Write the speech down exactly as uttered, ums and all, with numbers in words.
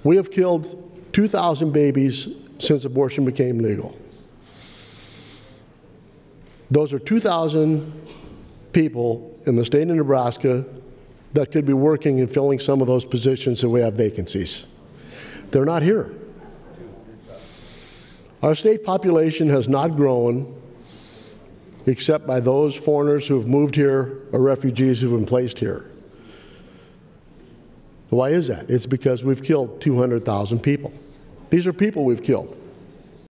We have killed two thousand babies since abortion became legal. Those are two thousand people in the state of Nebraska that could be working and filling some of those positions that we have vacancies. They're not here. Our state population has not grown except by those foreigners who have moved here or refugees who have been placed here. Why is that? It's because we've killed two hundred thousand people. These are people we've killed.